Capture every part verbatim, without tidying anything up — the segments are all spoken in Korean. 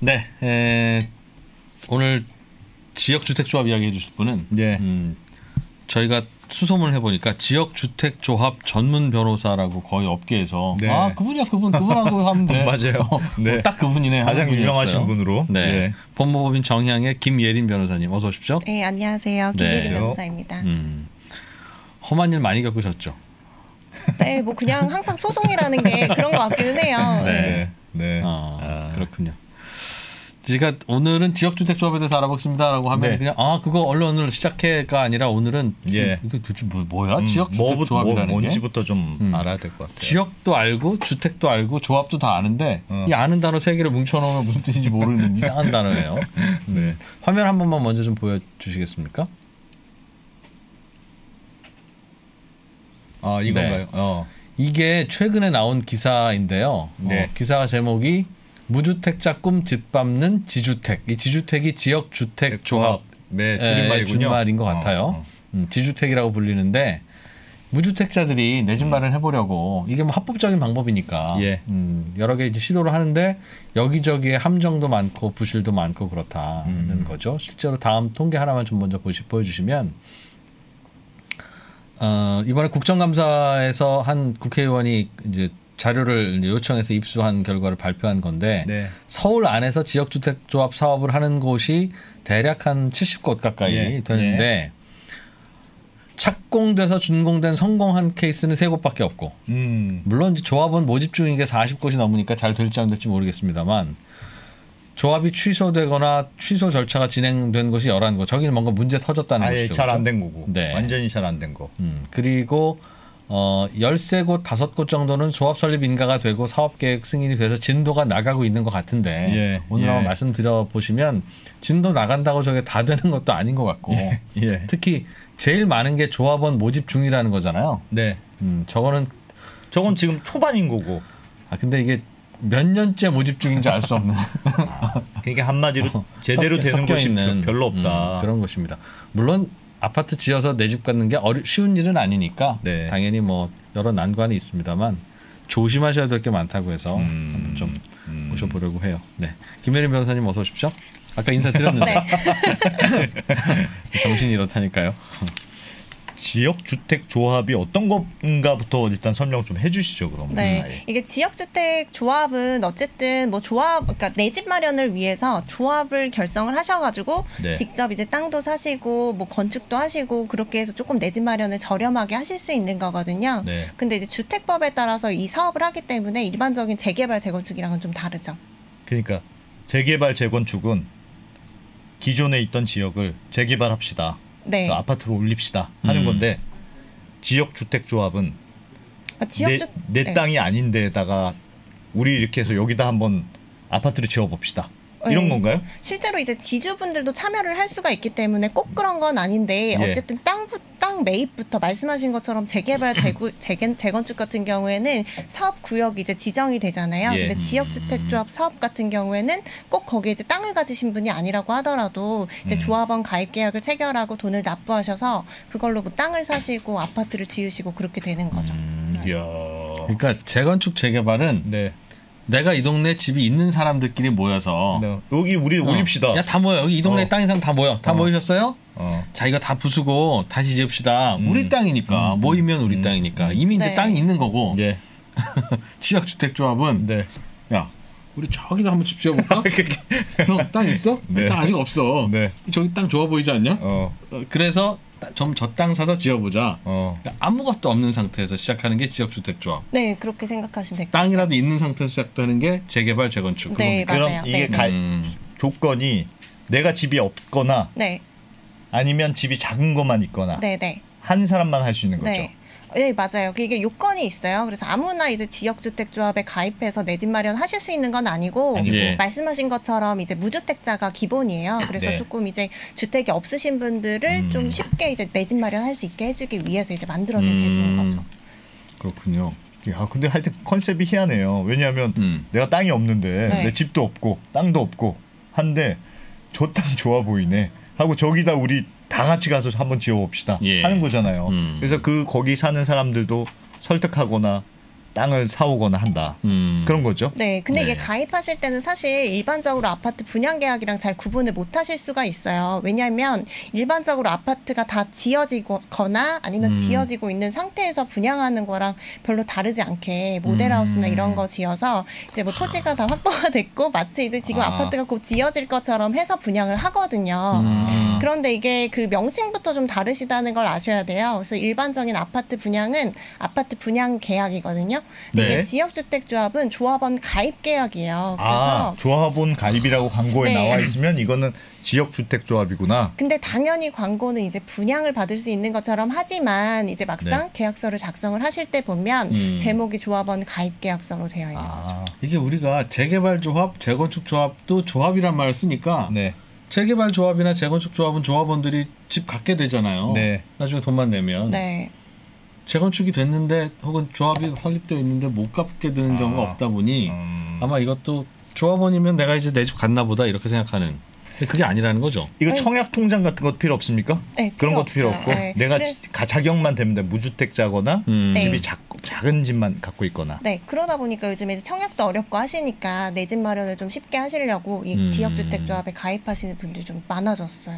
네, 에, 오늘 지역주택조합 이야기 해주실 분은 예. 음, 저희가 수소문을 해보니까 지역주택조합 전문 변호사라고 거의 업계에서 네. 아 그분이야 그분 그분하고 하면 돼. 맞아요. 어, 네. 어, 딱 그분이네. 가장 하는 유명하신 분이었어요. 분으로. 네. 네. 법무법인 정향의 김예린 변호사님 어서 오십시오. 네, 안녕하세요. 네. 김예린 변호사입니다. 음, 험한 일 많이 겪으셨죠? 네, 뭐 그냥 항상 소송이라는 게 그런 것 같기는 해요. 네. 네. 네. 어, 아. 그렇군요. 제가 오늘은 지역주택조합에 대해서 알아보겠습니다라고 하면 네. 그냥 아 그거 얼른 오늘 시작해가 아니라 오늘은 예. 이거 도대체 뭐, 뭐야 음, 지역주택조합이라는 뭐, 게 뭔지부터 좀 음. 알아야 될 것 같아요. 지역도 알고 주택도 알고 조합도 다 아는데 어. 이 아는 단어 세 개를 뭉쳐놓으면 무슨 뜻인지 모르는 이상한 단어예요. 네. 화면 한 번만 먼저 좀 보여주시겠습니까? 아 이건가요? 네. 어. 이게 최근에 나온 기사인데요. 네. 어, 기사 제목이 무주택자 꿈 짓밟는 지주택. 이 지주택이 지역주택조합 네, 의 줄임말이군요. 줄임말인 것 어, 같아요. 어. 음, 지주택이라고 불리는데 무주택자들이 내 집 마련해 보려고 이게 뭐 합법적인 방법이니까 예. 음, 여러 개 이제 시도를 하는데 여기저기에 함정도 많고 부실도 많고 그렇다는 음. 거죠. 실제로 다음 통계 하나만 좀 먼저 보시, 보여주시면 어, 이번에 국정감사에서 한 국회의원이 이제 자료를 이제 요청해서 입수한 결과를 발표한 건데 네. 서울 안에서 지역주택조합 사업을 하는 곳이 대략 한 칠십 곳 가까이 예. 되는데 착공돼서 준공된 성공한 케이스는 세 곳밖에 없고 음. 물론 이제 조합은 모집 중인 게 사십 곳이 넘으니까 잘 될지 안 될지 모르겠습니다만 조합이 취소되거나 취소 절차가 진행된 곳이 열한 곳. 저기는 뭔가 문제 터졌다는 아예 것이죠. 잘 안 그렇죠? 된 거고. 네. 완전히 잘 안 된 거. 음, 그리고 어, 열세 곳, 다섯 곳 정도는 조합 설립 인가가 되고 사업 계획 승인이 돼서 진도가 나가고 있는 것 같은데 예, 오늘 예. 한번 말씀드려 보시면 진도 나간다고 저게 다 되는 것도 아닌 것 같고 예. 특히 제일 많은 게 조합원 모집 중이라는 거잖아요. 네. 음, 저거는 저건 지금 초반인 거고. 아 근데 이게 몇 년째 모집 중인지 알 수 없는 아, 그러니까 한마디로 제대로 섞여- 되는 섞여 곳이 있는, 별로 없다. 음, 그런 것입니다. 물론 아파트 지어서 내 집 갖는 게 어려, 쉬운 일은 아니니까 네. 당연히 뭐 여러 난관이 있습니다만 조심하셔야 될 게 많다고 해서 음, 한번 좀 음. 모셔보려고 해요. 네, 김혜린 변호사님 어서 오십시오. 아까 인사드렸는데 정신이 이렇다니까요. 지역주택 조합이 어떤 건가부터 일단 설명 좀 해주시죠 그럼. 네, 아예. 이게 지역주택 조합은 어쨌든 뭐 조합, 그러니까 내 집 마련을 위해서 조합을 결성을 하셔가지고 네. 직접 이제 땅도 사시고 뭐 건축도 하시고 그렇게 해서 조금 내 집 마련을 저렴하게 하실 수 있는 거거든요. 네. 근데 이제 주택법에 따라서 이 사업을 하기 때문에 일반적인 재개발 재건축이랑은 좀 다르죠. 그러니까 재개발 재건축은 기존에 있던 지역을 재개발합시다. 네. 그래서 아파트로 올립시다 하는 음. 건데 지역주택조합은 그러니까 지역주 내, 내 네. 땅이 아닌데다가 우리 이렇게 해서 여기다 한번 아파트를 지어봅시다. 이런 네. 건가요? 실제로 이제 지주분들도 참여를 할 수가 있기 때문에 꼭 그런 건 아닌데 예. 어쨌든 땅, 땅 매입부터 말씀하신 것처럼 재개발, 재구, 재건, 재건축 같은 경우에는 사업 구역이 이제 지정이 되잖아요. 예. 근데 지역주택조합 사업 같은 경우에는 꼭 거기에 이제 땅을 가지신 분이 아니라고 하더라도 이제 음. 조합원 가입 계약을 체결하고 돈을 납부하셔서 그걸로 뭐 땅을 사시고 아파트를 지으시고 그렇게 되는 거죠. 음, 이야. 그러니까 재건축 재개발은 네. 내가 이 동네 집이 있는 사람들끼리 모여서 네. 여기 우리 어, 올립시다. 야 다 모여 여기 이 동네 어. 땅인 사람 다 모여 다 어. 모이셨어요? 어. 자 이거 다 부수고 다시 지읍시다. 음. 우리 땅이니까 음. 모이면 우리 음. 땅이니까 이미 이제 네. 땅이 있는 거고 예. 지역주택조합은 네. 야 우리 저기도 한번 집 지어볼까? 형 땅 있어? 네. 땅 아직 없어. 네. 저기 땅 좋아 보이지 않냐? 어. 어, 그래서 좀 저 땅 사서 지어보자. 어. 그러니까 아무것도 없는 상태에서 시작하는 게 지역주택조합. 네, 그렇게 생각하시면 될 것 땅이라도 있는 상태에서 시작되는 게 재개발 재건축. 네, 그럼 맞아요. 이게 네. 가, 음. 조건이 내가 집이 없거나 네, 아니면 집이 작은 것만 있거나 네, 네. 한 사람만 할 수 있는 거죠. 네. 네, 맞아요. 이게 요건이 있어요. 그래서 아무나 이제 지역주택조합에 가입해서 내 집 마련하실 수 있는 건 아니고 아니고. 예. 말씀하신 것처럼 이제 무주택자가 기본이에요. 그래서 네. 조금 이제 주택이 없으신 분들을 음. 좀 쉽게 이제 내 집 마련할 수 있게 해주기 위해서 이제 만들어진 음. 제도인 거죠. 그렇군요. 야, 근데 하여튼 컨셉이 희한해요. 왜냐하면 음. 내가 땅이 없는데 네. 내 집도 없고 땅도 없고 한데 저 땅 좋아 보이네 하고 저기다 우리 다 같이 가서 한번 지어봅시다 예. 하는 거잖아요. 음. 그래서 그 거기 사는 사람들도 설득하거나 땅을 사오거나 한다. 음. 그런 거죠. 네, 근데 네. 이게 가입하실 때는 사실 일반적으로 아파트 분양 계약이랑 잘 구분을 못 하실 수가 있어요. 왜냐하면 일반적으로 아파트가 다 지어지거나 아니면 음. 지어지고 있는 상태에서 분양하는 거랑 별로 다르지 않게 모델하우스나 음. 이런 거 지어서 이제 뭐 토지가 다 확보가 됐고 마치 이제 지금 아. 아. 파트가 곧 지어질 것처럼 해서 분양을 하거든요. 음. 그런데 이게 그 명칭부터 좀 다르시다는 걸 아셔야 돼요. 그래서 일반적인 아파트 분양은 아파트 분양 계약이거든요. 근데 네. 이게 지역주택조합은 조합원 가입 계약이에요. 그래서 아, 조합원 가입이라고 광고에 네. 나와 있으면 이거는 지역주택조합이구나. 근데 당연히 광고는 이제 분양을 받을 수 있는 것처럼 하지만 이제 막상 네. 계약서를 작성을 하실 때 보면 음. 제목이 조합원 가입 계약서로 되어 있는 거죠. 아, 이게 우리가 재개발 조합, 재건축 조합도 조합이란 말을 쓰니까 네. 재개발 조합이나 재건축 조합은 조합원들이 집 갖게 되잖아요. 네. 나중에 돈만 내면. 네. 재건축이 됐는데 혹은 조합이 설립되어 있는데 못 갚게 되는 경우가 아. 없다 보니 음. 아마 이것도 조합원이면 내가 이제 내 집 갔나 보다 이렇게 생각하는. 근데 그게 아니라는 거죠. 이거 아니, 청약 통장 같은 것 필요 없습니까? 네, 그런 필요 것도 필요 없어요. 없고 네, 내가 그래- 지- 가- 자격만 되면 돼. 무주택자거나 음. 네. 집이 작, 작은 집만 갖고 있거나. 네, 그러다 보니까 요즘에 이제 청약도 어렵고 하시니까 내 집 마련을 좀 쉽게 하시려고 이 음. 지역주택조합에 가입하시는 분들이 좀 많아졌어요.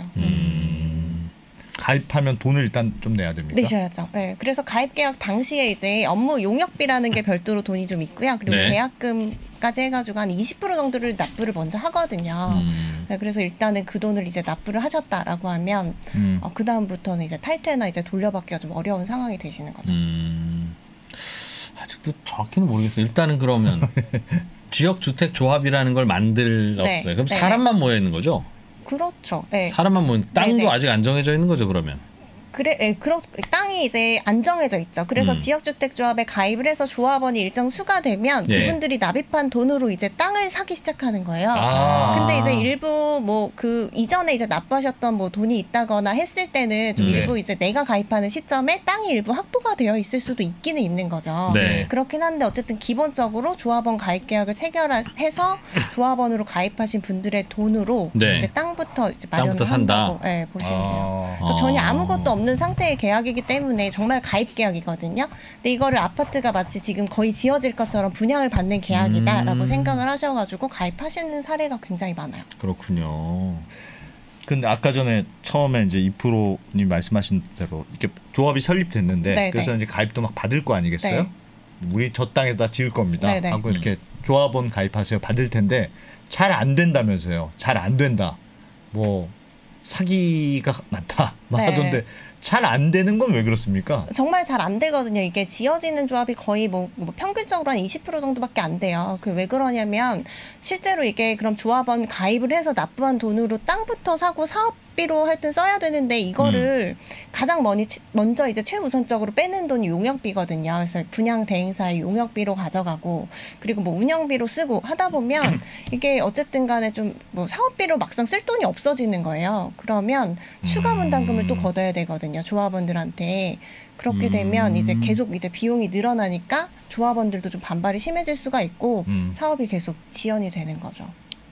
음. 가입하면 돈을 일단 좀 내야 됩니까? 내셔야죠. 네, 그래서 가입 계약 당시에 이제 업무 용역비라는 게 별도로 돈이 좀 있고요. 그리고 네. 계약금까지 해가지고 한 이십 퍼센트 정도를 납부를 먼저 하거든요. 음. 네, 그래서 일단은 그 돈을 이제 납부를 하셨다라고 하면 음. 어, 그 다음부터는 이제 탈퇴나 이제 돌려받기가 좀 어려운 상황이 되시는 거죠. 음. 아직도 정확히는 모르겠어요. 일단은 그러면 지역 주택 조합이라는 걸 만들었어요. 네, 그럼 네, 사람만 모여 있는 거죠? 그렇죠. 네. 사람만 모여 있는 땅도 네, 네. 아직 안 정해져 있는 거죠, 그러면. 그래, 예, 그렇, 땅이 이제 안정해져 있죠. 그래서 음. 지역주택조합에 가입을 해서 조합원이 일정 수가 되면 예. 그분들이 납입한 돈으로 이제 땅을 사기 시작하는 거예요. 아. 근데 이제 일부 뭐 그 이전에 이제 납부하셨던 뭐 돈이 있다거나 했을 때는 좀 네. 일부 이제 내가 가입하는 시점에 땅이 일부 확보가 되어 있을 수도 있기는 있는 거죠. 네. 그렇긴 한데 어쨌든 기본적으로 조합원 가입 계약을 체결해서 조합원으로 가입하신 분들의 돈으로 네. 이제 땅부터 이제 땅부터 마련을 산다. 한다고 예, 보시면 돼요. 아. 그래서 전혀 어. 아무것도 없는 상태의 계약이기 때문에 정말 가입 계약이거든요. 근데 이거를 아파트가 마치 지금 거의 지어질 것처럼 분양을 받는 계약이다라고 음. 생각을 하셔가지고 가입하시는 사례가 굉장히 많아요. 그렇군요. 근데 아까 전에 처음에 이제 이프로님 말씀하신 대로 이렇게 조합이 설립됐는데 네, 그래서 네. 이제 가입도 막 받을 거 아니겠어요? 네. 우리 저 땅에다 지을 겁니다. 네, 네. 하고 이렇게 조합원 가입하세요. 받을 텐데 잘 안 된다면서요. 잘 안 된다. 뭐 사기가 많다. 막 네. 하던데 잘 안 되는 건 왜 그렇습니까? 정말 잘 안 되거든요. 이게 지어지는 조합이 거의 뭐, 뭐 평균적으로 한 이십 퍼센트 정도밖에 안 돼요. 그 왜 그러냐면 실제로 이게 그럼 조합원 가입을 해서 납부한 돈으로 땅부터 사고 사업비로 하여튼 써야 되는데 이거를 가장 머니, 먼저 이제 최우선적으로 빼는 돈이 용역비거든요. 그래서 분양 대행사의 용역비로 가져가고 그리고 뭐 운영비로 쓰고 하다 보면 이게 어쨌든 간에 좀 뭐 사업비로 막상 쓸 돈이 없어지는 거예요. 그러면 추가 분담금을 또 걷어야 되거든요. 조합원들한테. 그렇게 되면 음. 이제 계속 이제 비용이 늘어나니까 조합원들도 좀 반발이 심해질 수가 있고 음. 사업이 계속 지연이 되는 거죠.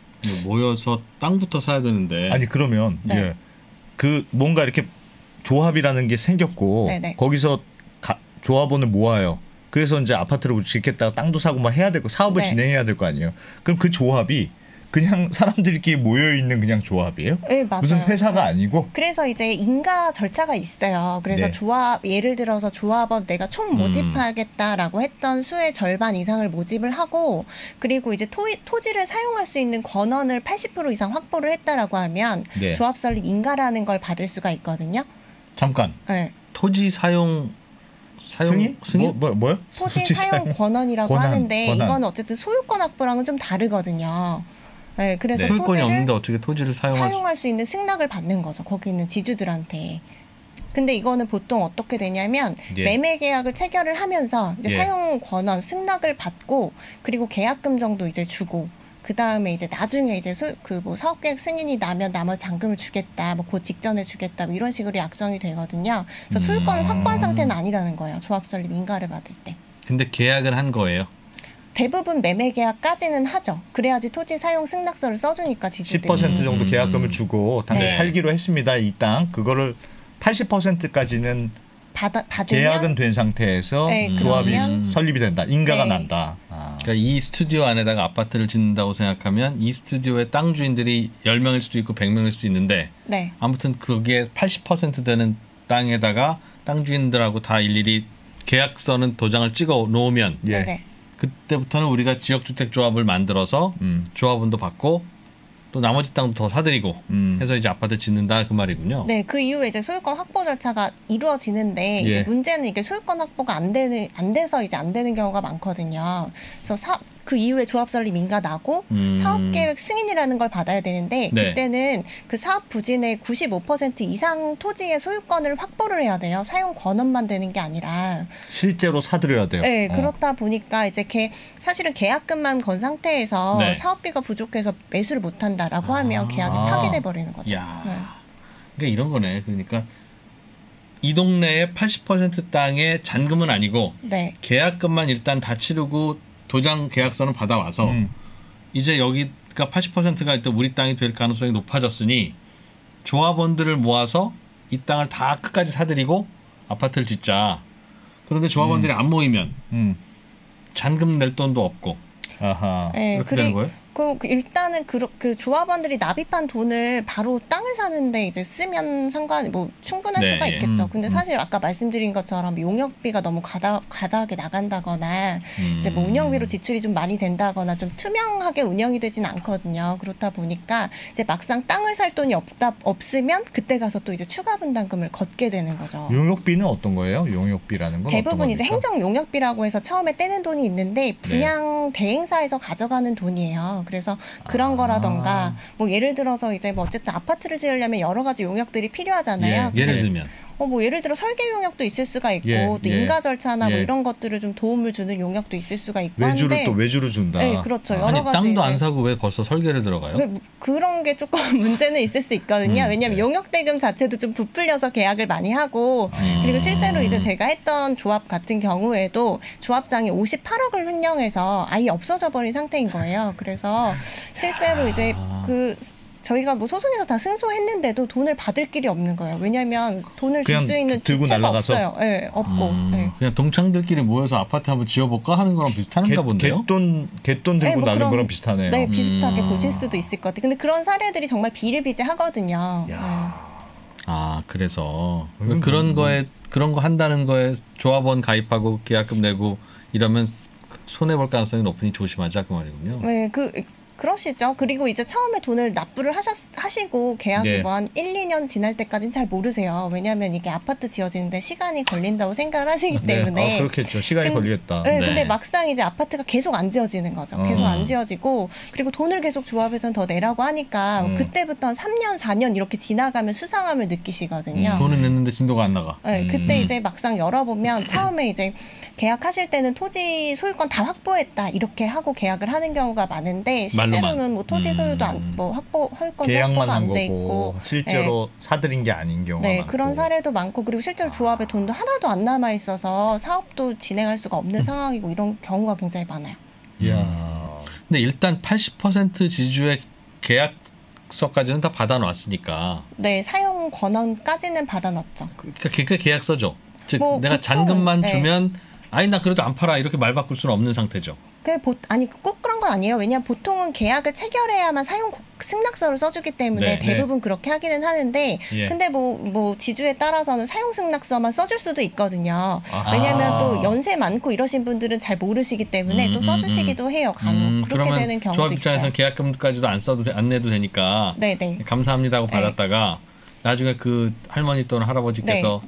모여서 땅부터 사야 되는데. 아니 그러면 네. 예. 그 뭔가 이렇게 조합이라는 게 생겼고 네네. 거기서 가, 조합원을 모아요. 그래서 이제 아파트를 짓겠다가 땅도 사고 막 해야 되고 사업을 네. 진행해야 될 거 아니에요. 그럼 그 조합이 그냥 사람들끼리 모여 있는 그냥 조합이에요? 네, 맞아요. 무슨 회사가 아니고? 그래서 이제 인가 절차가 있어요. 그래서 네. 조합 예를 들어서 조합원 내가 총 모집하겠다라고 했던 수의 절반 이상을 모집을 하고 그리고 이제 토, 토지를 사용할 수 있는 권원을 팔십 퍼센트 이상 확보를 했다라고 하면 네. 조합 설립 인가라는 걸 받을 수가 있거든요. 잠깐. 네. 토지 사용 사용 승인? 승인? 뭐, 뭐, 뭐요? 토지 토지 사용 사용 권원이라고 권한, 하는데 권한. 이건 어쨌든 소유권 확보랑은 좀 다르거든요. 네, 그래서 네. 소유권이 토지를 없는데 어떻게 토지를 사용할 수? 사용할 수 있는 승낙을 받는 거죠. 거기 있는 지주들한테. 근데 이거는 보통 어떻게 되냐면 예. 매매 계약을 체결을 하면서 이제 예. 사용 권한 승낙을 받고 그리고 계약금 정도 이제 주고 그 다음에 이제 나중에 이제 그 뭐 사업 계획 승인이 나면 나머지 잔금을 주겠다, 뭐 그 직전에 주겠다, 뭐 이런 식으로 약정이 되거든요. 그래서 소유권을 음. 확보한 상태는 아니라는 거예요. 조합 설립 인가를 받을 때. 근데 계약을 한 거예요. 대부분 매매 계약까지는 하죠. 그래야지 토지 사용 승낙서를 써주니까 지주들이. 십 퍼센트 정도 음. 계약금을 주고 당시 네. 팔기로 했습니다. 이 땅 그거를 팔십 퍼센트까지는 받아 받으면 계약은 된 상태에서 네, 조합이 그러면- 설립이 된다. 인가가 네. 난다. 아. 그러니까 이 스튜디오 안에다가 아파트를 짓는다고 생각하면 이 스튜디오의 땅 주인들이 열 명일 수도 있고 백 명일 수도 있는데 네. 아무튼 그게 팔십 퍼센트 되는 땅에다가 땅 주인들하고 다 일일이 계약서는 도장을 찍어 놓으면 예. 네네. 그때부터는 우리가 지역주택조합을 만들어서 음. 조합원도 받고 또 나머지 땅도 더 사들이고 음. 해서 이제 아파트 짓는다 그 말이군요. 네, 그 이후에 이제 소유권 확보 절차가 이루어지는데 예. 이제 문제는 이게 소유권 확보가 안 되는 안 돼서 이제 안 되는 경우가 많거든요. 그래서 사, 그 이후에 조합 설립 인가 나고 음. 사업 계획 승인이라는 걸 받아야 되는데 네. 그때는 그 사업 부진의 구십오 퍼센트 이상 토지의 소유권을 확보를 해야 돼요. 사용 권한만 되는 게 아니라. 실제로 사들여야 돼요. 네, 어. 그렇다 보니까 이제 개, 사실은 계약금만 건 상태에서 네. 사업비가 부족해서 매수를 못 한다라고 하면 계약이 아. 파기돼 버리는 거죠. 야. 네. 그러니까 이런 거네. 그러니까 이 동네의 팔십 퍼센트 땅의 잔금은 아니고 네. 계약금만 일단 다 치르고 도장 계약서는 받아와서 음. 이제 여기가 팔십 퍼센트가 일단 우리 땅이 될 가능성이 높아졌으니 조합원들을 모아서 이 땅을 다 끝까지 사들이고 아파트를 짓자. 그런데 조합원들이 안 모이면 음. 잔금 낼 돈도 없고 아하. 네, 그렇게 되는 거예요? 그, 그 일단은 그, 그 조합원들이 납입한 돈을 바로 땅을 사는데 이제 쓰면 상관 뭐 충분할 네, 수가 예. 있겠죠. 음, 근데 음. 사실 아까 말씀드린 것처럼 용역비가 너무 가다 가다하게 나간다거나 음. 이제 뭐 운영비로 지출이 좀 많이 된다거나 좀 투명하게 운영이 되진 않거든요. 그렇다 보니까 이제 막상 땅을 살 돈이 없다 없으면 그때 가서 또 이제 추가 분담금을 걷게 되는 거죠. 용역비는 어떤 거예요? 용역비라는 건 대부분 어떤 이제 겁니까? 행정 용역비라고 해서 처음에 떼는 돈이 있는데 분양 대행사에서 가져가는 돈이에요. 그래서 그런 아. 거라던가 뭐 예를 들어서 이제 뭐 어쨌든 아파트를 지으려면 여러 가지 용역들이 필요하잖아요. 예를 근데 들면 어 뭐 예를 들어 설계 용역도 있을 수가 있고 예, 또 예. 인가 절차나 뭐 예. 이런 것들을 좀 도움을 주는 용역도 있을 수가 있고 외주를 한데 또 외주를 준다. 네, 그렇죠. 여러 아니 가지 땅도 이제 안 사고 왜 벌써 설계를 들어가요? 왜 무- 그런 게 조금 문제는 있을 수 있거든요. 음, 왜냐하면 네. 용역 대금 자체도 좀 부풀려서 계약을 많이 하고 음. 그리고 실제로 이제 제가 했던 조합 같은 경우에도 조합장이 오십팔억을 횡령해서 아예 없어져 버린 상태인 거예요. 그래서 실제로 이제 아. 그 저희가 뭐 소송에서 다 승소했는데도 돈을 받을 길이 없는 거예요. 왜냐하면 돈을 줄 그냥 수 있는 들고 주체가 날아가서? 없어요. 네, 없고. 음, 네. 그냥 동창들끼리 모여서 아파트 한번 지어볼까 하는 거랑 비슷한가 개, 본데요. 갯돈 갯돈 들고 네, 뭐 나는 그런- 거랑 비슷하네요. 네, 비슷하게 음. 보실 수도 있을 것 같아요. 근데 그런 사례들이 정말 비일비재하거든요. 네. 아 그래서 음, 그런 음. 거에 그런 거 한다는 거에 조합원 가입하고 계약금 내고 이러면 손해 볼 가능성이 높으니 조심하자 그 말이군요. 네, 그 그러시죠. 그리고 이제 처음에 돈을 납부를 하셨, 하시고 계약이 네. 뭐 한 일, 이 년 지날 때까지는 잘 모르세요. 왜냐하면 이게 아파트 지어지는데 시간이 걸린다고 생각을 하시기 네. 때문에. 어, 그렇겠죠. 시간이 근- 걸리겠다. 네, 네. 근데 막상 이제 아파트가 계속 안 지어지는 거죠. 계속 어. 안 지어지고 그리고 돈을 계속 조합에서는 더 내라고 하니까 음. 그때부터 한 삼 년, 사 년 이렇게 지나가면 수상함을 느끼시거든요. 음, 돈을 냈는데 진도가 안 나가. 네, 그때 음. 이제 막상 열어보면 처음에 이제 계약하실 때는 토지 소유권 다 확보했다 이렇게 하고 계약을 하는 경우가 많은데 실제로는 말로만. 뭐 토지 소유도 안, 음. 뭐 확보 소유권 계약만 확보가 한 안 돼 거고 있고 실제로 사들인 게 아닌 경우가 네, 많고. 그런 사례도 많고 그리고 실제로 조합에 돈도 하나도 안 남아 있어서 사업도 진행할 수가 없는 상황이고 이런 경우가 굉장히 많아요. 이야. 근데 일단 팔십 퍼센트 지주의 계약서까지는 다 받아놨으니까 네, 사용 권한까지는 받아놨죠. 그러니까 그 계약서죠. 즉 뭐 내가 보통은, 잔금만 네. 주면 아니 나 그래도 안 팔아 이렇게 말 바꿀 수는 없는 상태죠. 그 보, 아니 꼭 그런 건 아니에요. 왜냐하면 보통은 계약을 체결해야만 사용 고- 승낙서를 써주기 때문에 네, 대부분 그렇게 하기는 하는데 예. 근데 뭐 뭐 지주에 따라서는 사용 승낙서만 써줄 수도 있거든요. 아하. 왜냐하면 또 연세 많고 이러신 분들은 잘 모르시기 때문에 음, 또 음, 써주시기도 해요. 간혹 음, 그렇게 그러면 되는 경우도 조합 입장에서는 있어요. 계약금까지도 안 써도 돼- 안 내도 되니까 네네. 감사합니다 하고 네. 받았다가 나중에 그 할머니 또는 할아버지께서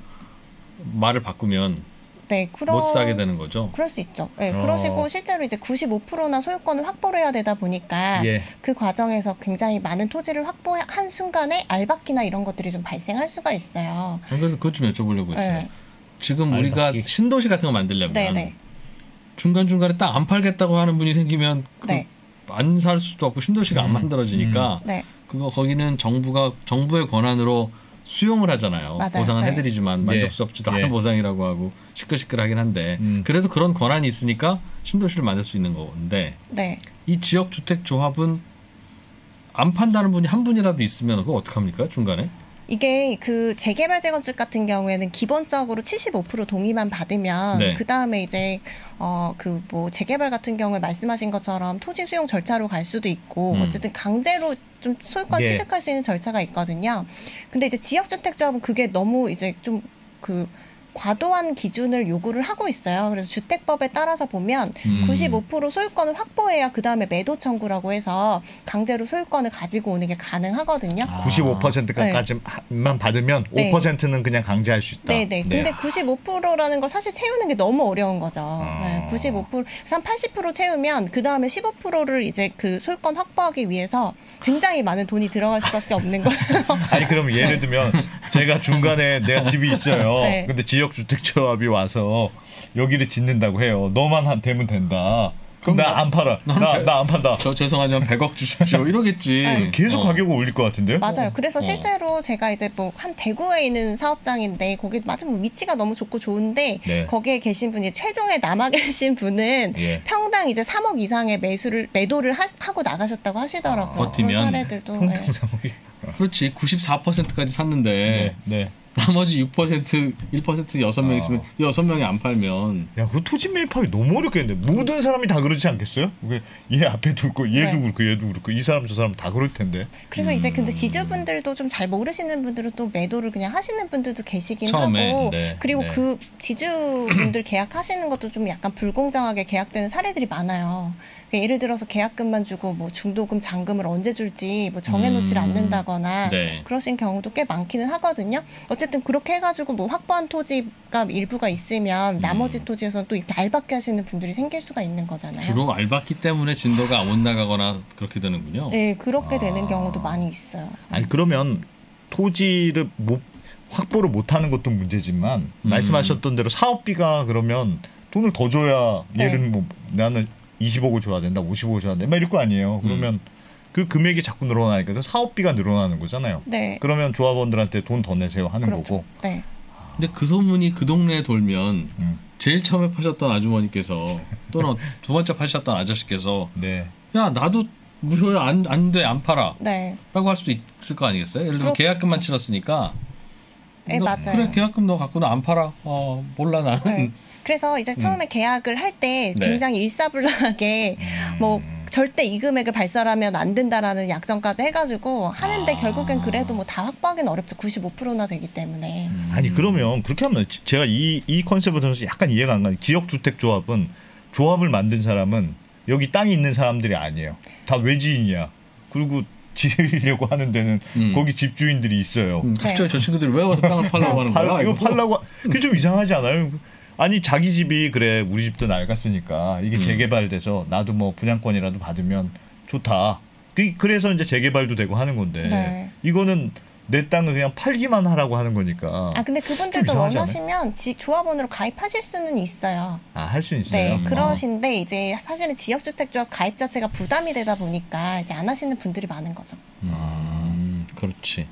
말을 바꾸면 네, 그런 못 사게 되는 거죠. 그럴 수 있죠. 네, 어. 그러시고 실제로 이제 구십오 퍼센트나 소유권을 확보를 해야 되다 보니까 예. 그 과정에서 굉장히 많은 토지를 확보한 순간에 알박기나 이런 것들이 좀 발생할 수가 있어요. 그래서 그것 좀 여쭤보려고 했어요. 네. 지금 우리가 알박기. 신도시 같은 거 만들려면 네네. 중간 중간에 딱 안 팔겠다고 하는 분이 생기면 네. 안 살 수도 없고 신도시가 안 음, 만들어지니까 네. 그거 거기는 정부가 정부의 권한으로 수용을 하잖아요. 맞아요. 보상은 네. 해드리지만 예. 만족스럽지도 예. 않은 보상이라고 하고 시끌시끌하긴 한데 음. 그래도 그런 권한이 있으니까 신도시를 만들 수 있는 건데 네. 이 지역 주택 조합은 안 판다는 분이 한 분이라도 있으면 그거 어떡합니까 중간에? 이게 그 재개발 재건축 같은 경우에는 기본적으로 칠십오 퍼센트 동의만 받으면 네. 그 다음에 이제 어 그 뭐 재개발 같은 경우에 말씀하신 것처럼 토지 수용 절차로 갈 수도 있고 음. 어쨌든 강제로 좀 소유권 예. 취득할 수 있는 절차가 있거든요. 근데 이제 지역주택조합은 그게 너무 이제 좀 그 과도한 기준을 요구를 하고 있어요. 그래서 주택법에 따라서 보면 음. 구십오 퍼센트 소유권을 확보해야 그 다음에 매도 청구라고 해서 강제로 소유권을 가지고 오는 게 가능하거든요. 아. 구십오 퍼센트까지만 받으면 네. 오 퍼센트는 그냥 강제할 수 있다. 네네. 근데 구십오 퍼센트라는 걸 사실 채우는 게 너무 어려운 거죠. 아. 네, 구십오 퍼센트, 그래서 한 팔십 퍼센트 채우면 그 다음에 십오 퍼센트를 이제 그 소유권 확보하기 위해서 굉장히 많은 돈이 들어갈 수밖에 없는 거예요. 아니 그럼 예를 들면 제가 중간에 내가 집이 있어요. 네. 근데 지역주택조합이 와서 여기를 짓는다고 해요. 너만 한 되면 된다. 그럼 나 안 팔아. 나 나 안 판다. 저 죄송하지만 백억 주십시오. 이러겠지. 아니, 계속 어. 가격을 올릴 것 같은데요? 맞아요. 그래서 어. 실제로 제가 이제 뭐 한 대구에 있는 사업장인데 거기 맞아 뭐 위치가 너무 좋고 좋은데 네. 거기에 계신 분이 최종에 남아 계신 분은 예. 평당 이제 삼억 이상의 매수를 매도를 하, 하고 나가셨다고 하시더라고요. 아, 버티면 그런 사례들도 네. 평상이. 그렇지. 구십사 퍼센트까지 샀는데 네. 네. 나머지 육 퍼센트, 일 퍼센트 여섯 명 있으면 여섯 명이 안 팔면 야, 그 토지 매입하기 너무 어렵겠는데 모든 사람이 다 그러지 않겠어요? 그게 얘 앞에 두고 얘도 네. 그렇고 얘도 그렇고 이 사람 저 사람 다 그럴 텐데. 그래서 이제 근데 지주분들도 좀 잘 모르시는 분들은 또 매도를 그냥 하시는 분들도 계시긴 처음에, 하고 네, 그리고 네. 그 지주분들 계약하시는 것도 좀 약간 불공정하게 계약되는 사례들이 많아요. 그러니까 예를 들어서 계약금만 주고 뭐 중도금, 잔금을 언제 줄지 뭐 정해놓지를 음, 않는다거나 네. 그러신 경우도 꽤 많기는 하거든요. 어쨌든 그렇게 해가지고 뭐 확보한 토지가 일부가 있으면 나머지 음. 토지에서 또 이렇게 알박기 하시는 분들이 생길 수가 있는 거잖아요. 주로 알박기 때문에 진도가 못 나가거나 그렇게 되는군요. 네, 그렇게 아. 되는 경우도 많이 있어요. 아니 그러면 토지를 못 확보를 못하는 것도 문제지만 음. 말씀하셨던 대로 사업비가 그러면 돈을 더 줘야 네. 예를 뭐 나는 이십억을 줘야 된다, 오십억을 줘야 된다, 막 이럴 거 아니에요. 그러면 그 금액이 자꾸 늘어나니까 그 사업비가 늘어나는 거잖아요. 네, 그러면 조합원들한테 돈 더 내세요 하는 그렇죠. 거고. 네. 근데 그 소문이 그 동네에 돌면 음. 제일 처음에 파셨던 아주머니께서 또는 두 번째 파셨던 아저씨께서 네. 야 나도 무효야 안 안 돼 안 팔아 네. 라고 할 수도 있을 거 아니겠어요? 예를 들면 그렇죠. 계약금만 치렀으니까 네, 너, 맞아요. 그래 계약금 너 갖고 나 안 팔아. 어 몰라 나는. 네. 그래서 이제 처음에 계약을 할 때 네. 굉장히 일사불란하게 음. 뭐 절대 이 금액을 발설하면 안 된다라는 약정까지 해가지고 하는데 아. 결국엔 그래도 뭐 다 확보하기는 어렵죠. 구십오 퍼센트나 되기 때문에. 아니 그러면 그렇게 하면 지- 제가 이 이 컨셉을 들어서 약간 이해가 안 가는 지역주택조합은 조합을 만든 사람은 여기 땅이 있는 사람들이 아니에요. 다 외지인이야. 그리고 지으려고 하는 데는 음. 거기 집주인들이 있어요. 음, 갑자기 저 친구들이 왜 와서 땅을 팔라고 하는 팔- 거야? 이거 이거? 팔라고 하- 그게 좀 이상하지 않아요? 아니 자기 집이 그래 우리 집도 낡았으니까 이게 음. 재개발돼서 나도 뭐 분양권이라도 받으면 좋다. 그- 그래서 이제 재개발도 되고 하는 건데 네. 이거는 내 땅을 그냥 팔기만 하라고 하는 거니까 아 근데 좀 그분들도 이상하지 원하시면 지, 조합원으로 가입하실 수는 있어요. 아, 할 수 있어요. 네, 어. 그러신데 이제 사실은 지역주택조합 가입 자체가 부담이 되다 보니까 이제 안 하시는 분들이 많은 거죠. 음, 그렇지.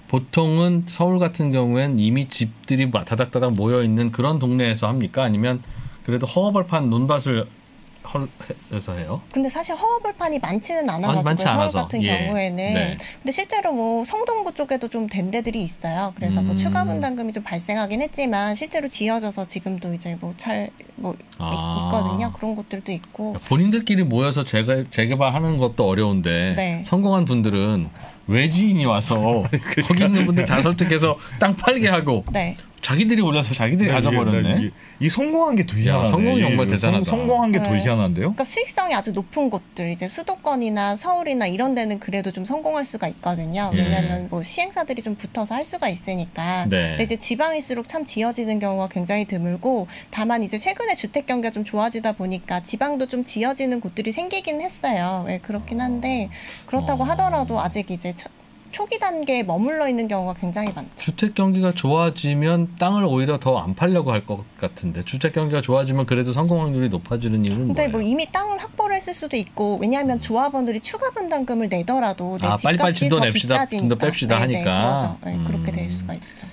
보통은 서울 같은 경우엔 이미 집들이 막 다닥다닥 모여 있는 그런 동네에서 합니까? 아니면 그래도 허허벌판 논밭을 헐- 해서 해요? 근데 사실 허허벌판이 많지는 않아가지고 많지 서울 않아서. 같은 예. 경우에는 네. 근데 실제로 뭐 성동구 쪽에도 좀 된 데들이 있어요. 그래서 뭐 음. 추가 분담금이 좀 발생하긴 했지만 실제로 지어져서 지금도 이제 뭐 잘 뭐 아. 있거든요. 그런 곳들도 있고. 본인들끼리 모여서 재개, 재개발하는 것도 어려운데 네. 성공한 분들은 외지인이 와서 거기 있는 분들 다 설득해서 땅 팔게 하고 네. 자기들이 올려서 자기들이 나 이게- 나 가져버렸네. 이게- 이 성공한 게 더 희한하네. 성공이 이게 정말 성- 대단하다. 성공한 게 더 네. 희한한데요? 그러니까 수익성이 아주 높은 곳들 이제 수도권이나 서울이나 이런 데는 그래도 좀 성공할 수가 있거든요. 예. 왜냐하면 뭐 시행사들이 좀 붙어서 할 수가 있으니까. 네. 근데 이제 지방일수록 참 지어지는 경우가 굉장히 드물고 다만 이제 최근에 주택 경기가 좀 좋아지다 보니까 지방도 좀 지어지는 곳들이 생기긴 했어요. 네, 그렇긴 한데 그렇다고 어. 하더라도 아직 이제 초, 초기 단계에 머물러 있는 경우가 굉장히 많죠. 주택 경기가 좋아지면 땅을 오히려 더 안 팔려고 할 것 같은데 주택 경기가 좋아지면 그래도 성공 확률이 높아지는 이유는 근데 뭐예요? 뭐 이미 땅을 확보를 했을 수도 있고 왜냐하면 조합원들이 추가 분담금을 내더라도 내 아, 빨리빨리 집값이 진도 더 냅시다, 비싸지니까 진도 뺍시다 네네, 하니까. 그러죠. 네, 그렇게 될 음. 수가 있죠.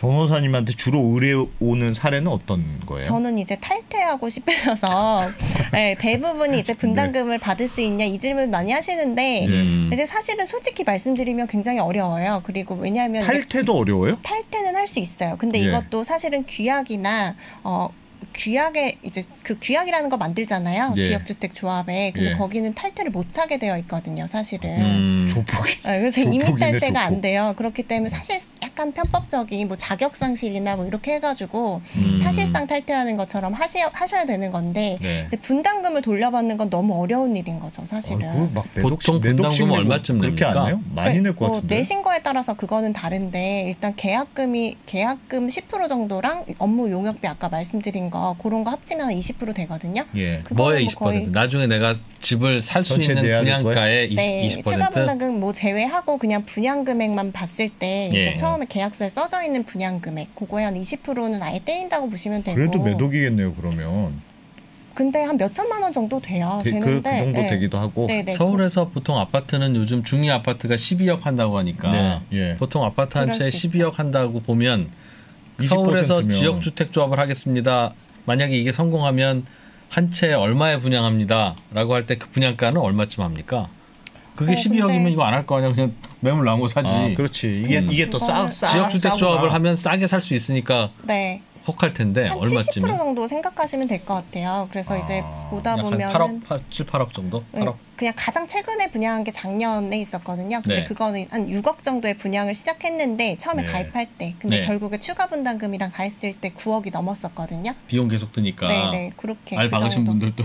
변호사님한테 주로 의뢰 오는 사례는 어떤 거예요? 저는 이제 탈퇴하고 싶어서 네, 대부분이 이제 분담금을 네. 받을 수 있냐 이 질문 많이 하시는데 음. 이제 사실은 솔직히 말씀드리면 굉장히 어려워요. 그리고 왜냐하면 탈퇴도 어려워요? 탈퇴는 할 수 있어요. 근데 예. 이것도 사실은 규약이나 어, 규약에 이제 그 규약이라는 거 만들잖아요. 예. 지역주택조합에. 근데 예. 거기는 탈퇴를 못하게 되어 있거든요. 사실은. 음, 조폭이. 네, 그래서 이미 탈퇴가 안 돼요. 그렇기 때문에 사실 약간 편법적인 뭐 자격상실이나 뭐 이렇게 해가지고 음. 사실상 탈퇴하는 것처럼 하시, 하셔야 되는 건데 네. 이제 분담금을 돌려받는 건 너무 어려운 일인 거죠. 사실은. 어, 막 보통 분담금 얼마쯤 그렇게 냅니까? 안 해요? 많이 낼 것 뭐 같은데. 내신 거에 따라서 그거는 다른데 일단 계약금이 계약금 십 퍼센트 정도랑 업무 용역비 아까 말씀드린 거 그런 거 합치면 이십 퍼센트 되거든요. 예. 뭐에 이십 퍼센트? 뭐 나중에 내가 집을 살 수 있는 분양가의 네, 이십 퍼센트? 추가 분담금 뭐 제외하고 그냥 분양 금액만 봤을 때 예. 그러니까 처음에 계약서에 써져 있는 분양 금액 그거에 한 이십 퍼센트는 아예 떼인다고 보시면 되고. 그래도 매독이겠네요. 그러면. 근데 한 몇 천만 원 정도 돼요. 되, 되는데 그, 그 정도 네. 되기도 하고. 네네. 서울에서 보통 아파트는 요즘 중위 아파트가 십이억 한다고 하니까 네. 예. 보통 아파트 한 채 십이억 한다고 보면 서울에서 이십 퍼센트면. 지역주택조합을 하겠습니다. 만약에 이게 성공하면 한 채 얼마에 분양합니다. 라고 할 때 그 분양가는 얼마쯤 합니까? 그게 어, 십이억이면 근데... 이거 안 할 거 아니야. 그냥 매물 나온 거 사지. 아, 그렇지. 이게, 이게 또 싸, 싸, 지역주택조합을 싸구나. 하면 싸게 살 수 있으니까 네. 혹할 텐데 한 얼마쯤이요? 칠십 퍼센트 정도 생각하시면 될 것 같아요. 그래서 아, 이제 보다 보면 팔억, 칠, 팔억 정도? 팔억? 네, 그냥 가장 최근에 분양한 게 작년에 있었거든요. 근데 네. 그거는 한 육억 정도의 분양을 시작했는데 처음에 네. 가입할 때 근데 네. 결국에 추가 분담금이랑 다 했을 때 구억이 넘었었거든요. 비용 계속 드니까. 네네 그렇게 알 그 박으신 정도. 분들도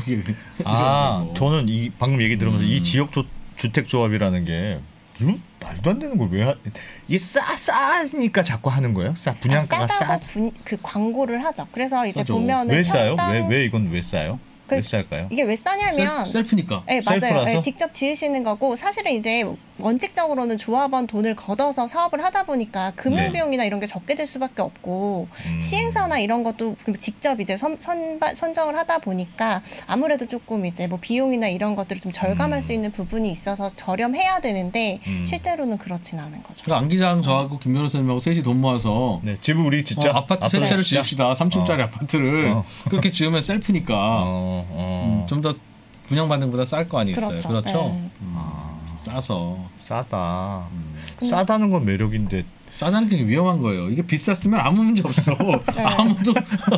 아 저는 이 방금 얘기 들으면서 음. 이 지역 조, 주택조합이라는 게 이건 말도 안 되는 걸 왜 이게 싸 싸니까 자꾸 하는 거예요? 싸 분양가가 아, 싸다고 싸. 분, 그 광고를 하죠. 그래서 이제 싸죠. 보면은 왜 싸요? 평당... 왜 왜 이건 왜 싸요? 그, 왜 쌀까요? 이게 왜 싸냐면 셀, 셀프니까. 네 맞아요. 셀프라서? 네, 직접 지으시는 거고 사실은 이제 원칙적으로는 조합원 돈을 걷어서 사업을 하다 보니까 금융 비용이나 이런 게 적게 들 수밖에 없고 음. 시행사나 이런 것도 직접 이제 선, 선, 선정을 하다 보니까 아무래도 조금 이제 뭐 비용이나 이런 것들을 좀 절감할 음. 수 있는 부분이 있어서 저렴해야 되는데 음. 실제로는 그렇진 않은 거죠. 그러니까 안 기자랑 저하고 김 변호사님하고 셋이 돈 모아서 네, 집을 우리 진짜 어, 아파트 세 채를 지읍시다. 삼 층짜리 어. 아파트를 어. 그렇게 지으면 셀프니까 어, 어. 음, 좀 더 분양받는 것보다 쌀 거 아니겠어요. 그렇죠. 그렇죠? 네. 음, 싸서 싸다. 음. 싸다는 건 매력인데 싸다는 게 위험한 거예요. 이게 비쌌으면 아무 문제 없어. 네. 아무도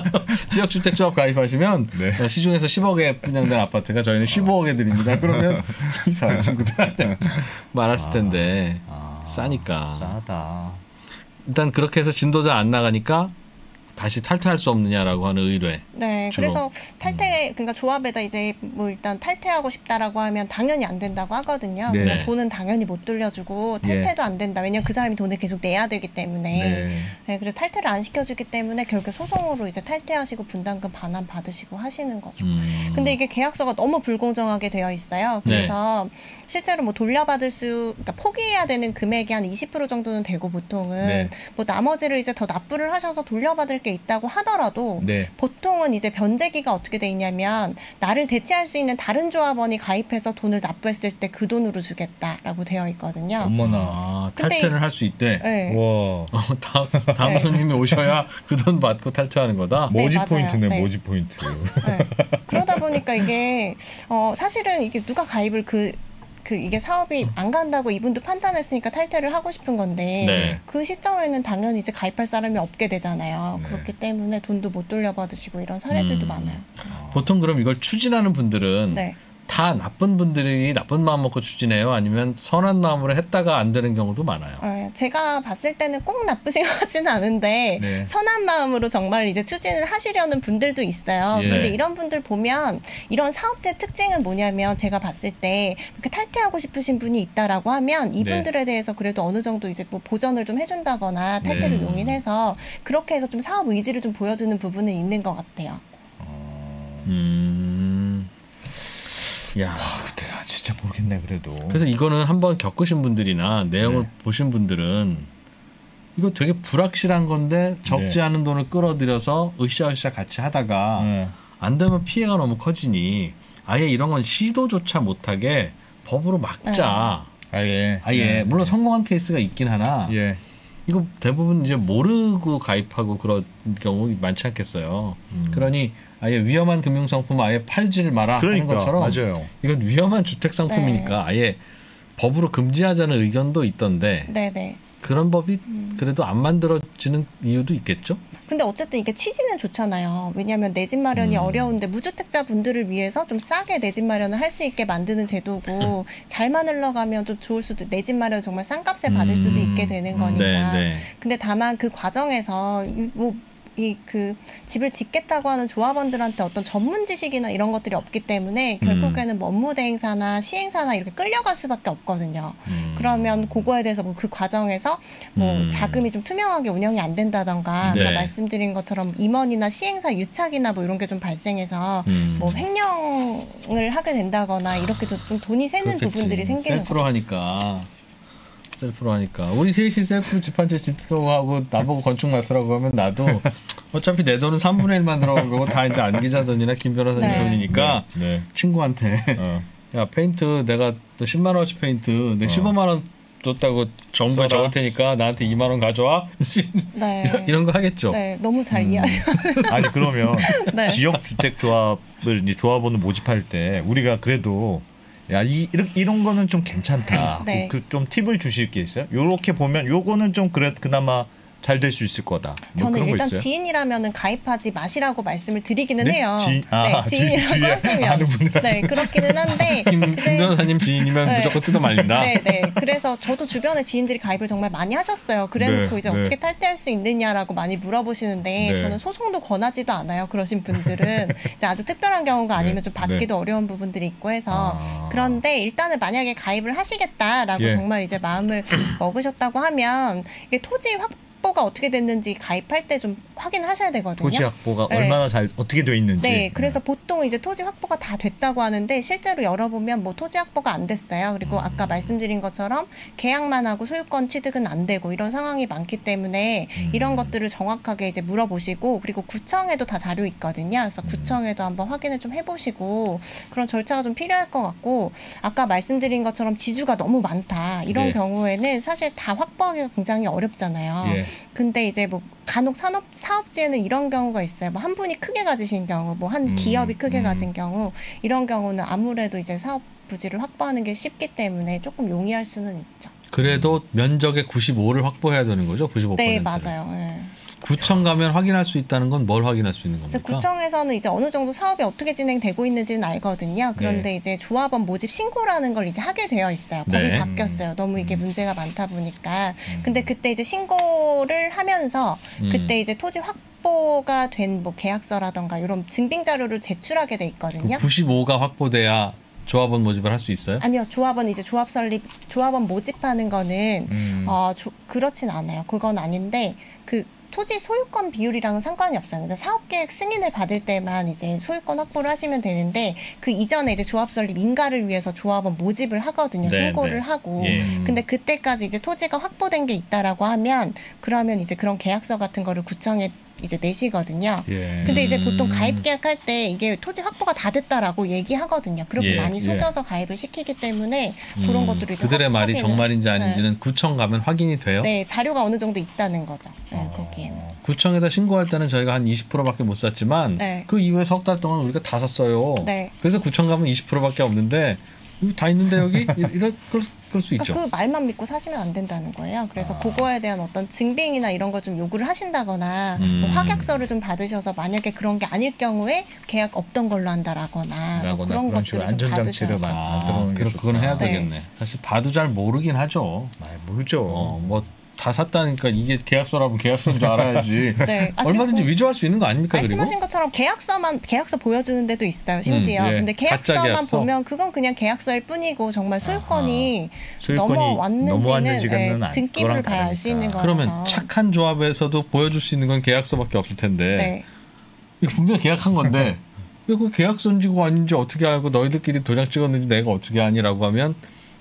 지역주택조합 가입하시면 네. 시중에서 십억에 분양된 아파트가 저희는 십오억에 드립니다. 그러면 이상한 친구들한테 말았을 텐데 아, 아, 싸니까. 싸다. 일단 그렇게 해서 진도자 안 나가니까 다시 탈퇴할 수 없느냐라고 하는 의뢰. 네, 주로. 그래서 탈퇴 그러니까 조합에다 이제 뭐 일단 탈퇴하고 싶다라고 하면 당연히 안 된다고 하거든요. 네. 그러니까 돈은 당연히 못 돌려주고 탈퇴도 네. 안 된다. 왜냐면 그 사람이 돈을 계속 내야 되기 때문에. 네. 네, 그래서 탈퇴를 안 시켜주기 때문에 결국 소송으로 이제 탈퇴하시고 분담금 반환 받으시고 하시는 거죠. 음. 근데 이게 계약서가 너무 불공정하게 되어 있어요. 그래서 네. 실제로 뭐 돌려받을 수, 그러니까 포기해야 되는 금액이 한 이십 퍼센트 정도는 되고 보통은 네. 뭐 나머지를 이제 더 납부를 하셔서 돌려받을 게 있다고 하더라도 네. 보통은 이제 변제기가 어떻게 돼 있냐면 나를 대체할 수 있는 다른 조합원이 가입해서 돈을 납부했을 때 그 돈으로 주겠다라고 되어 있거든요. 어머나. 아, 탈퇴를 할 수 있대. 네. 와. 어, 다음, 다음 네. 손님이 오셔야 그 돈 받고 탈퇴하는 거다. 모지 네, 포인트네. 네. 모지 포인트. 네. 그러다 보니까 이게 어, 사실은 이게 누가 가입을 그 그 이게 사업이 안 간다고 이분도 판단했으니까 탈퇴를 하고 싶은 건데 네. 그 시점에는 당연히 이제 가입할 사람이 없게 되잖아요. 네. 그렇기 때문에 돈도 못 돌려받으시고 이런 사례들도 음. 많아요. 보통 그럼 이걸 추진하는 분들은 네. 다 나쁜 분들이 나쁜 마음 먹고 추진해요? 아니면 선한 마음으로 했다가 안 되는 경우도 많아요? 어, 제가 봤을 때는 꼭 나쁘신 것 같지는 않은데 네. 선한 마음으로 정말 이제 추진을 하시려는 분들도 있어요. 예. 근데 이런 분들 보면 이런 사업체 특징은 뭐냐면 제가 봤을 때 이렇게 탈퇴하고 싶으신 분이 있다라고 하면 이분들에 네. 대해서 그래도 어느 정도 이제 뭐 보전을 좀 해준다거나 탈퇴를 네. 용인해서 그렇게 해서 좀 사업 의지를 좀 보여주는 부분은 있는 것 같아요. 음. 야, 와, 근데 나 진짜 모르겠네 그래도. 그래서 이거는 한번 겪으신 분들이나 내용을 네. 보신 분들은 이거 되게 불확실한 건데 적지 네. 않은 돈을 끌어들여서 으쌰으쌰 같이 하다가 네. 안 되면 피해가 너무 커지니 아예 이런 건 시도조차 못하게 법으로 막자. 네. 아예. 아예 네. 물론 성공한 케이스가 있긴 하나 예. 이거 대부분 이제 모르고 가입하고 그런 경우 많지 않겠어요. 음. 그러니 아예 위험한 금융상품 아예 팔지를 마라 그러니까, 하는 것처럼 맞아요. 이건 위험한 주택 상품이니까 네. 아예 법으로 금지하자는 의견도 있던데 네네. 그런 법이 그래도 안 만들어지는 이유도 있겠죠? 근데 어쨌든 이게 취지는 좋잖아요. 왜냐하면 내 집 마련이 음. 어려운데 무주택자 분들을 위해서 좀 싸게 내 집 마련을 할 수 있게 만드는 제도고 잘만 흘러가면 또 좋을 수도 내 집 마련 정말 싼 값에 받을 수도 음. 있게 되는 음. 거니까. 네, 네. 근데 다만 그 과정에서 뭐 이 그 집을 짓겠다고 하는 조합원들한테 어떤 전문 지식이나 이런 것들이 없기 때문에 결국에는 뭐 업무대 행사나 시행사나 이렇게 끌려갈 수밖에 없거든요. 음. 그러면 그거에 대해서 뭐 그 과정에서 뭐 음. 자금이 좀 투명하게 운영이 안 된다던가 네. 아까 말씀드린 것처럼 임원이나 시행사 유착이나 뭐 이런 게 좀 발생해서 음. 뭐 횡령을 하게 된다거나 이렇게 좀, 좀 돈이 새는 그렇겠지. 부분들이 생기는 셀프로 거죠. 하니까 셀프로 하니까 우리 셋이 셀프로 집 한 채 짓고 하고 나보고 건축 맡으라고 하면 나도 어차피 내 돈은 삼분의 일만 들어간 거고 다 이제 안 기자 돈이나 김 변호사님 네. 돈이니까 네. 네. 친구한테 어. 야 페인트 내가 너 십만 원어치 페인트 내 어. 십오만 원 줬다고 정부에 써라. 적을 테니까 나한테 이만 원 가져와 네. 이런, 이런 거 하겠죠. 네, 너무 잘 음. 이해해요. 아니 그러면 네. 지역 주택 조합을 이제 조합원을 모집할 때 우리가 그래도 야 이 이런 이런 거는 좀 괜찮다. 네. 그 좀 팁을 주실 게 있어요? 요렇게 보면 요거는 좀 그래 그나마 잘 될 수 있을 거다. 뭐 저는 그런 거 일단 있어요? 지인이라면은 가입하지 마시라고 말씀을 드리기는 네? 해요. 지인- 아, 네, 지인이라고 주위- 주위에 하시면 아는 분들한테. 네 그렇기는 한데 김, 김 변호사님 지인이면 네. 무조건 뜯어 말린다. 네, 네. 그래서 저도 주변에 지인들이 가입을 정말 많이 하셨어요. 그래놓고 네, 이제 네. 어떻게 탈퇴할 수 있느냐라고 많이 물어보시는데 네. 저는 소송도 권하지도 않아요. 그러신 분들은 이제 아주 특별한 경우가 아니면 네, 좀 받기도 어려운 부분들이 있고 해서 아. 그런데 일단은 만약에 가입을 하시겠다라고 예. 정말 이제 마음을 먹으셨다고 하면 이게 토지 확보가 어떻게 됐는지 가입할 때 좀 확인하셔야 되거든요. 토지 확보가 네. 얼마나 잘 어떻게 돼 있는지. 네, 그래서 보통 이제 토지 확보가 다 됐다고 하는데 실제로 열어보면 뭐 토지 확보가 안 됐어요. 그리고 음. 아까 말씀드린 것처럼 계약만 하고 소유권 취득은 안 되고 이런 상황이 많기 때문에 음. 이런 것들을 정확하게 이제 물어보시고 그리고 구청에도 다 자료 있거든요. 그래서 음. 구청에도 한번 확인을 좀 해보시고 그런 절차가 좀 필요할 것 같고 아까 말씀드린 것처럼 지주가 너무 많다 이런 네. 경우에는 사실 다 확보하기가 굉장히 어렵잖아요. 예. 근데 이제 뭐 간혹 산업 사업지에는 이런 경우가 있어요. 뭐 한 분이 크게 가지신 경우, 뭐 한 음, 기업이 크게 음. 가진 경우 이런 경우는 아무래도 이제 사업 부지를 확보하는 게 쉽기 때문에 조금 용이할 수는 있죠. 그래도 면적의 구십오를 확보해야 되는 거죠. 구십오 퍼센트. 네, 맞아요. 네. 구청 가면 확인할 수 있다는 건 뭘 확인할 수 있는 그래서 겁니까? 구청에서는 이제 어느 정도 사업이 어떻게 진행되고 있는지는 알거든요. 그런데 네. 이제 조합원 모집 신고라는 걸 이제 하게 되어 있어요. 법이 네. 바뀌었어요. 너무 이게 음. 문제가 많다 보니까. 근데 그때 이제 신고를 하면서 음. 그때 이제 토지 확보가 된 뭐 계약서라던가 이런 증빙 자료를 제출하게 돼 있거든요. 그 구십오가 확보돼야 조합원 모집을 할 수 있어요? 아니요, 조합원 이제 조합 설립, 조합원 모집하는 거는 음. 어 조, 그렇진 않아요. 그건 아닌데 그 토지 소유권 비율이랑은 상관이 없어요. 근데 사업계획 승인을 받을 때만 이제 소유권 확보를 하시면 되는데 그 이전에 이제 조합 설립 인가를 위해서 조합원 모집을 하거든요. 네, 신고를 네. 하고. 예. 근데 그때까지 이제 토지가 확보된 게 있다라고 하면 그러면 이제 그런 계약서 같은 거를 구청에 이제 내시거든요. 예. 근데 이제 음. 보통 가입 계약할 때 이게 토지 확보가 다 됐다라고 얘기하거든요. 그렇게 예, 많이 예. 속여서 가입을 시키기 때문에 그런 음, 것들을 이제 그들의 확- 말이 확인을- 정말인지 네. 아닌지는 구청 가면 확인이 돼요. 네, 자료가 어느 정도 있다는 거죠. 네, 어. 거기에는. 구청에다 신고할 때는 저희가 한 이십 퍼센트밖에 못 샀지만 네. 그 이후에 석 달 동안 우리가 다 샀어요. 네. 그래서 구청 가면 이십 퍼센트밖에 없는데 이거 다 있는데 여기 이- 이럴 그럴, 그럴 수 있죠. 그러니까 그 말만 믿고 사시면 안 된다는 거예요. 그래서 아. 그거에 대한 어떤 증빙이나 이런 걸 좀 요구를 하신다거나 음. 뭐 확약서를 좀 받으셔서 만약에 그런 게 아닐 경우에 계약 없던 걸로 한다라거나 뭐 라거나 그런 그런 식으로 것들을 좀 안전장치를 받으셔야죠. 만- 아, 만들어놓는 게 그럼 그건 좋다. 해야 네. 되겠네. 사실 봐도 잘 모르긴 하죠. 아, 모르죠. 어, 뭐 다 샀다니까 이게 계약서라면 계약서인 줄 알아야지. 네. 아, 얼마든지 그리고 위조할 수 있는 거 아닙니까? 그리고 말씀하신 것처럼 계약서만 계약서 보여주는 데도 있어요. 심지어. 음, 예. 근데 가짜 계약서만 계약서? 보면 그건 그냥 계약서일 뿐이고 정말 소유권이 소유권이 넘어왔는지는 넘어왔는지는 예, 안- 등기부를 그거랑 봐야 알 수 있는 다르니까. 거라서. 그러면 착한 조합에서도 보여줄 수 있는 건 계약서밖에 없을 텐데 네. 이거 분명 계약한 건데 왜 그 계약서인지고 아닌지 어떻게 알고 너희들끼리 도장 찍었는지 내가 어떻게 아니라고 하면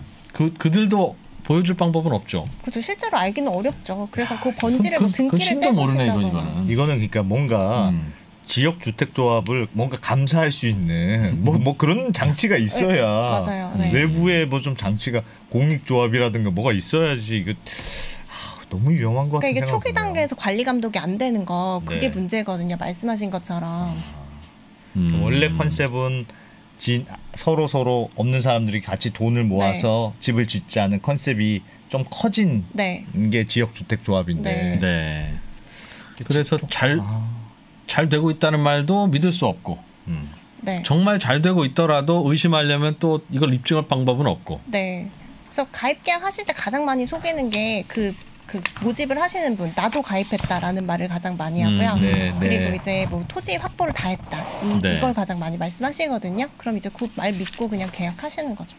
그 그들도 보여줄 방법은 없죠. 그죠. 실제로 알기는 어렵죠. 그래서 그 번지를 그- 뭐 그- 등기를 그건 모르네, 이건, 떼보신다거나. 이거는. 이거는 그러니까 뭔가 음. 지역 주택 조합을 뭔가 감사할 수 있는 뭐 뭐 그런 장치가 있어야 네, 맞아요. 네. 외부에 뭐 좀 장치가 공익 조합이라든가 뭐가 있어야지 이거 아, 너무 위험한 것 그러니까 같은 이게 생각이 초기 드네요. 단계에서 관리 감독이 안 되는 거 그게 네. 문제거든요. 말씀하신 것처럼. 음. 원래 컨셉은 진, 서로 서로 없는 사람들이 같이 돈을 모아서 집을 짓지 않은 컨셉이 좀 커진 네. 게 지역주택조합인데 네. 네. 그래서 잘, 아, 잘 되고 있다는 말도 믿을 수 없고 음. 네. 정말 잘 되고 있더라도 의심하려면 또 이걸 입증할 방법은 없고. 네. 그래서 가입 계약 하실 때 가장 많이 속이는 게 그 그 모집을 하시는 분 나도 가입했다라는 말을 가장 많이 하고요. 음, 네, 그리고 네. 이제 뭐 토지 확보를 다 했다. 이, 네. 이걸 가장 많이 말씀하시거든요. 그럼 이제 그 말 믿고 그냥 계약하시는 거죠.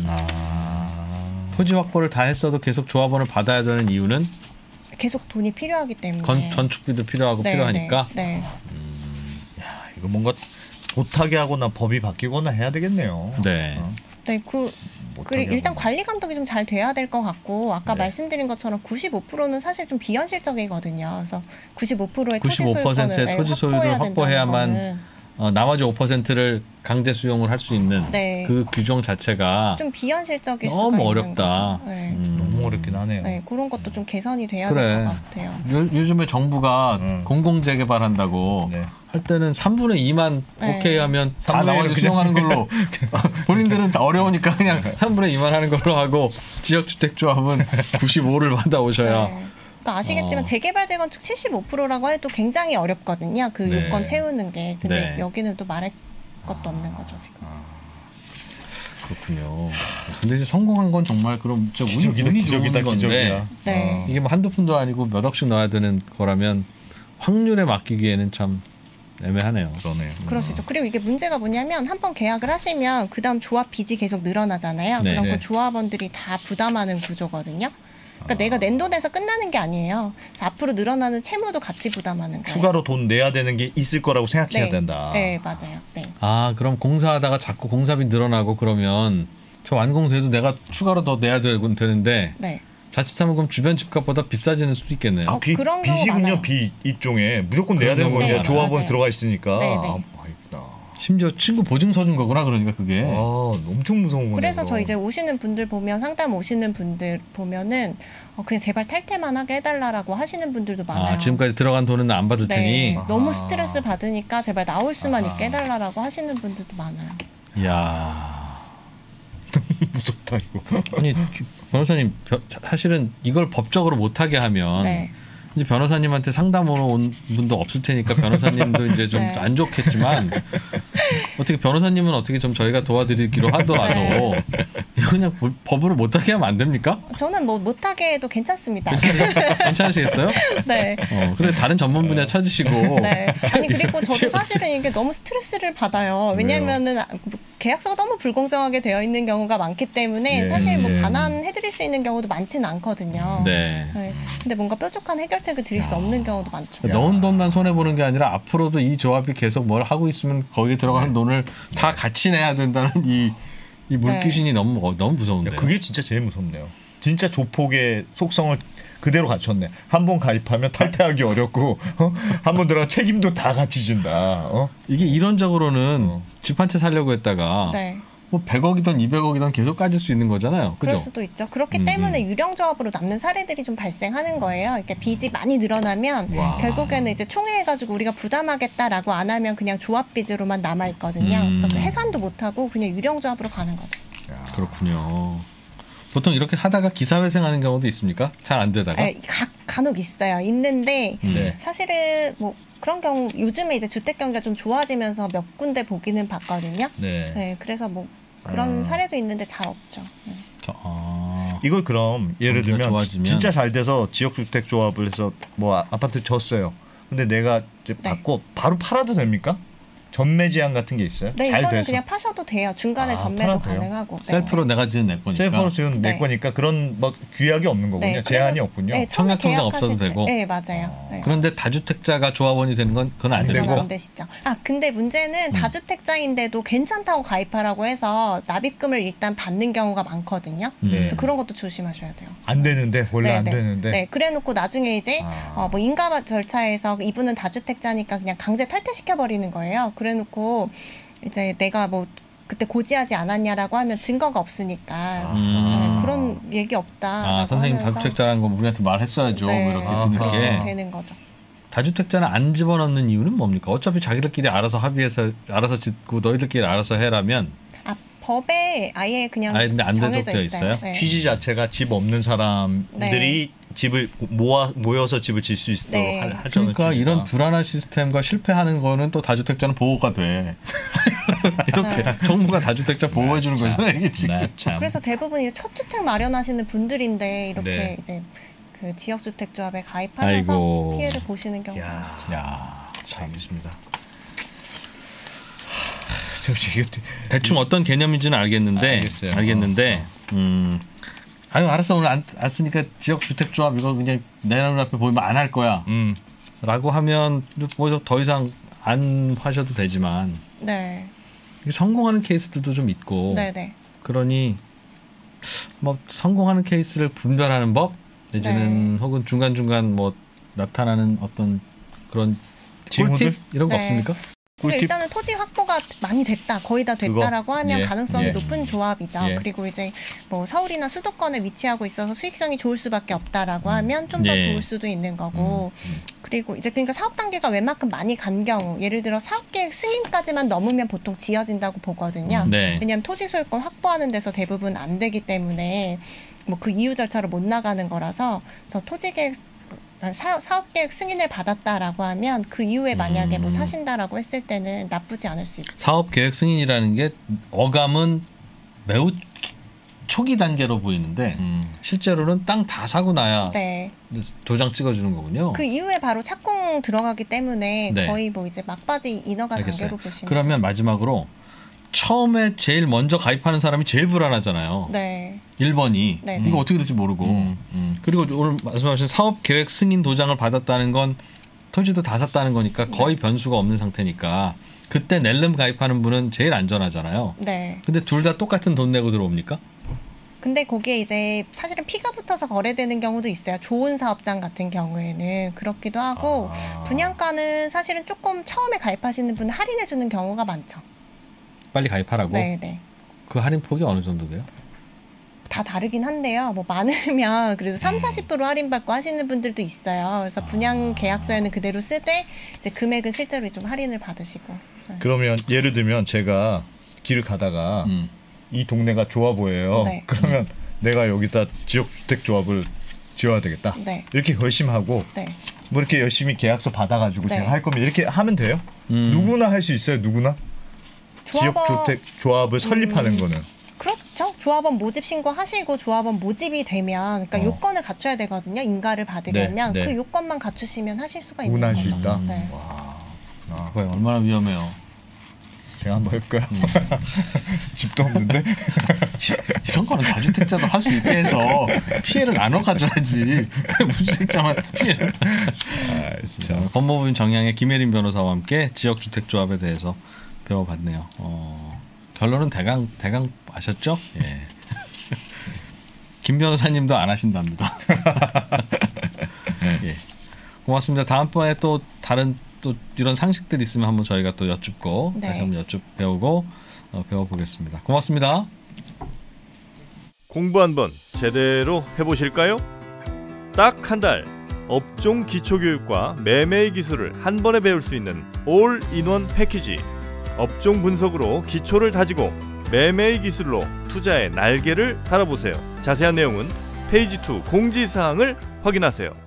아. 토지 확보를 다 했어도 계속 조합원을 받아야 되는 이유는 계속 돈이 필요하기 때문에. 건, 건축비도 필요하고 네, 필요하니까. 네. 네. 야, 이거 뭔가 못하게 하거나 법이 바뀌거나 해야 되겠네요. 네. 어? 네, 그 못하게 그리고 일단 하거나. 관리 감독이 좀 잘 돼야 될 것 같고 아까 네. 말씀드린 것처럼 구십오 퍼센트는 사실 좀 비현실적이거든요. 그래서 구십오 퍼센트의 토지 구십오 퍼센트의 소유권을 토지 소유를 확보해야 확보해야만 된다는 거는 어, 나머지 오 퍼센트를 강제 수용을 할 수 있는 네. 그 규정 자체가 좀 비현실적일 수가 너무 있는 어렵다. 거죠. 네. 음. 너무 어렵긴 하네요. 네, 그런 것도 좀 개선이 돼야 그래. 될 것 같아요. 요, 요즘에 정부가 음. 공공재개발한다고 네. 할 때는 삼분의 이만 네. 오케이 하면 다 삼분의 일을 나머지 그냥 수용하는 걸로 본인들은 다 어려우니까 그냥 삼분의 이만 하는 걸로 하고 지역주택조합은 구십오를 받아오셔야 네. 그러니까 아시겠지만 어. 재개발 재건축 칠십오 퍼센트라고 해도 굉장히 어렵거든요. 그 네. 요건 채우는 게. 근데 네. 여기는 또 말할 것도 없는 거죠 지금. 그렇군요. 근데 이제 성공한 건 정말 그럼 진짜 운이, 기적이다, 운이 기적이다, 좋은 건데 기적이야. 네. 어. 이게 뭐 한두 푼도 아니고 몇 억씩 넣어야 되는 거라면 확률에 맡기기에는 참 애매하네요. 그러네요. 그러시죠. 그리고 이게 문제가 뭐냐면 한 번 계약을 하시면 그다음 조합 빚이 계속 늘어나잖아요. 네. 그럼 네. 그 조합원들이 다 부담하는 구조거든요. 그러니까 내가 낸 돈에서 끝나는 게 아니에요. 그래서 앞으로 늘어나는 채무도 같이 부담하는 거예요. 추가로 돈 내야 되는 게 있을 거라고 생각해야 네. 된다. 네, 맞아요. 네. 아 그럼 공사하다가 자꾸 공사비 늘어나고 그러면 저 완공돼도 내가 추가로 더 내야 되곤 되는데 네. 자칫하면 그럼 주변 집값보다 비싸지는 수도 있겠네요. 아, 어, 비, 그런 경우 빚이군요. 많아요. 빚 일종의 무조건 내야 되는 그런 거예요. 경우 조합원 많아요. 들어가 있으니까. 네, 네. 아, 아이구나. 심지어 친구 보증 서준 거구나 그러니까 그게. 아, 엄청 무서운 거네요. 그래서 그거. 저 이제 오시는 분들 보면 상담 오시는 분들 보면은 어, 그냥 제발 탈퇴만 하게 해달라라고 하시는 분들도 많아요. 아 지금까지 들어간 돈은 안 받을 네, 테니. 아하. 너무 스트레스 받으니까 제발 나올 수만 아하. 있게 해달라라고 하시는 분들도 많아요. 이야. 무섭다 이거. 아니 변호사님 벼- 사실은 이걸 법적으로 못하게 하면 네. 이제 변호사님한테 상담 오러 온 분도 없을 테니까 변호사님도 이제 좀 네. 안 좋겠지만 어떻게 변호사님은 어떻게 좀 저희가 도와드리기로 하더라도 네. 이거 그냥 볼- 법으로 못하게 하면 안 됩니까? 저는 뭐 못하게 해도 괜찮습니다. 괜찮으시겠어요? 네. 어, 그래 다른 전문 분야 찾으시고 네. 아니 그리고 저도 사실은 이게 너무 스트레스를 받아요. 왜냐면은 아, 뭐 계약서가 너무 불공정하게 되어 있는 경우가 많기 때문에 네. 사실 뭐 네. 반환해드릴 수 있는 경우도 많지는 않거든요. 네. 네. 근데 뭔가 뾰족한 해결책을 드릴 수 없는 경우도 많죠. 넣은 돈만 손해 보는 게 아니라 앞으로도 이 조합이 계속 뭘 하고 있으면 거기에 들어가는 돈을 다 같이 내야 된다는 이, 이 물귀신이 너무 어, 너무 무서운데. 야, 그게 진짜 제일 무섭네요. 진짜 조폭의 속성을 그대로 갖췄네. 한 번 가입하면 탈퇴하기 어렵고 어? 한 번 들어가 책임도 다 같이 진다. 어? 이게 이론적으로는 어. 집 한 채 살려고 했다가 네. 뭐 백억이든 이백억이든 계속 까질 수 있는 거잖아요. 그럴 그죠? 수도 있죠. 그렇기 음, 때문에 유령조합으로 남는 사례들이 좀 발생하는 거예요. 그러니까 빚이 많이 늘어나면 와. 결국에는 이제 총회해가지고 우리가 부담하겠다라고 안 하면 그냥 조합 빚으로만 남아 있거든요. 음. 그래서 그 해산도 못 하고 그냥 유령조합으로 가는 거죠. 그렇군요. 보통 이렇게 하다가 기사회생하는 경우도 있습니까? 잘 안 되다가. 네, 가, 간혹 있어요. 있는데 네. 사실은 뭐 그런 경우 요즘에 이제 주택 경기가 좀 좋아지면서 몇 군데 보기는 봤거든요. 네. 네, 그래서 뭐 그런 아. 사례도 있는데 잘 없죠. 네. 저- 아. 이걸 그럼 예를 경기가 들면 좋아지면. 진짜 잘 돼서 지역주택조합을 해서 뭐 아- 아파트 졌어요. 근데 내가 이제 네. 받고 바로 팔아도 됩니까? 전매 제한 같은 게 있어요? 네, 잘 이거는 돼서. 그냥 파셔도 돼요. 중간에 아, 전매도 팔아도 돼요? 가능하고. 네. 셀프로 내가 지은 내 거니까. 셀프로 지금 내 네. 거니까 그런 뭐 규약이 없는 거군요. 네, 제한이 그래서- 없군요. 네, 처음에 청약통장 계약하실 없어도 때- 되고. 네, 맞아요. 네. 그런데 다주택자가 조합원이 되는 건 그건 안 안 됩니까? 그건 안 되시죠. 아, 근데 문제는 다주택자인데도 괜찮다고 가입하라고 해서 납입금을 일단 받는 경우가 많거든요. 음. 네. 그래서 그런 것도 조심하셔야 돼요. 안 되는데 원래 안 네, 되는데. 네, 그래놓고 나중에 이제 아. 어, 뭐 인가 절차에서 이분은 다주택자니까 그냥 강제 탈퇴시켜 버리는 거예요. 그래놓고 이제 내가 뭐 그때 고지하지 않았냐라고 하면 증거가 없으니까 음. 네, 그런 얘기 없다. 아 선생님 다주택자라는 거 우리한테 말했어야죠. 네. 이렇게 아, 드는 게 되는 거죠. 다주택자는 안 집어넣는 이유는 뭡니까? 어차피 자기들끼리 알아서 합의해서 알아서 짓고 너희들끼리 알아서 해라면. 아 법에 아예 그냥 아예 근데 안 정해져 되어 있어요. 있어요? 네. 취지 자체가 집 없는 사람들이 네. 집을 모아 모여서 집을 질 수 있도록 네. 할- 하자는 그러니까 취지가. 이런 불안한 시스템과 실패하는 거는 또 다주택자는 보호가 돼. 이렇게 정부가 다주택자 보호해 주는 거잖아요. 이게 지금. 네, 참. 그래서 대부분 이제 첫 주택 마련하시는 분들인데 이렇게 네. 이제 그 지역주택조합에 가입하셔서 아이고. 피해를 보시는 경우가 야, 많죠. 야, 참. 알겠습니다. 저 지금 대충 어떤 개념인지는 알겠는데, 알겠어요. 알겠는데, 음, 아유 알았어 오늘 안, 왔으니까 지역주택조합 이거 그냥 내 눈앞에 보이면 안 할 거야. 음. 라고 하면 뭐 더 이상 안 하셔도 되지만 네, 이게 성공하는 케이스들도 좀 있고 네, 네. 그러니 뭐 성공하는 케이스를 분별하는 법 내지는 네. 혹은 중간중간 뭐 나타나는 어떤 그런 징후들? 꿀팁 이런 거 네. 없습니까? 근데 꿀팁? 일단은 토지 확보가 많이 됐다, 거의 다 됐다라고 하면 예, 가능성이 예. 높은 조합이죠. 예. 그리고 이제 뭐 서울이나 수도권에 위치하고 있어서 수익성이 좋을 수밖에 없다라고 하면 좀 더 예. 좋을 수도 있는 거고. 그리고 이제 그러니까 사업 단계가 웬만큼 많이 간 경우, 예를 들어 사업계획 승인까지만 넘으면 보통 지어진다고 보거든요. 네. 왜냐하면 토지 소유권 확보하는 데서 대부분 안 되기 때문에 뭐 그 이유 절차로 못 나가는 거라서 그래서 토지계획 사, 사업계획 승인을 받았다라고 하면 그 이후에 만약에 뭐 음. 사신다라고 했을 때는 나쁘지 않을 수 있죠. 사업 계획 승인이라는 게 어감은 매우 초기 단계로 보이는데 음. 실제로는 땅 다 사고 나야 네. 도장 찍어주는 거군요. 그 이후에 바로 착공 들어가기 때문에 네. 거의 뭐 이제 막바지 인허가 알겠어요. 단계로 보시면. 그러면 마지막으로 처음에 제일 먼저 가입하는 사람이 제일 불안하잖아요. 네. 일 번이 네, 이거 네. 어떻게 될지 모르고 음, 음. 그리고 오늘 말씀하신 사업 계획 승인 도장을 받았다는 건 토지도 다 샀다는 거니까 거의 네. 변수가 없는 상태니까 그때 낼름 가입하는 분은 제일 안전하잖아요. 네. 근데 둘 다 똑같은 돈 내고 들어옵니까? 근데 거기에 이제 사실은 피가 붙어서 거래되는 경우도 있어요. 좋은 사업장 같은 경우에는 그렇기도 하고 아. 분양가는 사실은 조금 처음에 가입하시는 분은 할인해 주는 경우가 많죠. 빨리 가입하라고. 네, 네. 그 할인 폭이 어느 정도 돼요? 다 다르긴 한데요. 뭐 많으면 그래도 음. 삼, 사십 퍼센트 할인받고 하시는 분들도 있어요. 그래서 분양 계약서에는 그대로 쓰되 이제 금액은 실제로 좀 할인을 받으시고. 네. 그러면 예를 들면 제가 길을 가다가 음. 이 동네가 좋아 보여요. 네. 그러면 내가 여기다 지역주택조합을 지어야 되겠다. 네. 이렇게 결심하고 네. 뭐 이렇게 열심히 계약서 받아가지고 네. 제가 할 거면 이렇게 하면 돼요? 음. 누구나 할 수 있어요. 누구나 조합원 지역주택조합을 설립하는 음. 거는 그렇죠. 조합원 모집 신고하시고 조합원 모집이 되면 그러니까 어. 요건을 갖춰야 되거든요. 인가를 받으려면 네, 네. 그 요건만 갖추시면 하실 수가 있는 누구나 할 거죠. 수 있다. 네. 와, 아, 그거 얼마나 위험해요. 제가 한번 해볼까요? 집도 없는데 이런 거는 다주택자도 할 수 있게 해서 피해를 나눠 가져야지. 무주택자만 피해를. 아, 알겠습니다. 자, 법무부인 정향의 김혜린 변호사와 함께 지역주택조합에 대해서 배워봤네요. 어, 결론은 대강 대강 아셨죠? 예. 김 변호사님도 안 하신답니다. 예. 고맙습니다. 다음번에 또 다른 또 이런 상식들 있으면 한번 저희가 또 여쭙고 네. 다시 한번 여쭙 배우고 어, 배워보겠습니다. 고맙습니다. 공부 한번 제대로 해보실까요? 딱 한 달 업종 기초교육과 매매의 기술을 한 번에 배울 수 있는 올인원 패키지. 업종 분석으로 기초를 다지고 매매의 기술로 투자의 날개를 달아보세요. 자세한 내용은 페이지 이 공지사항을 확인하세요.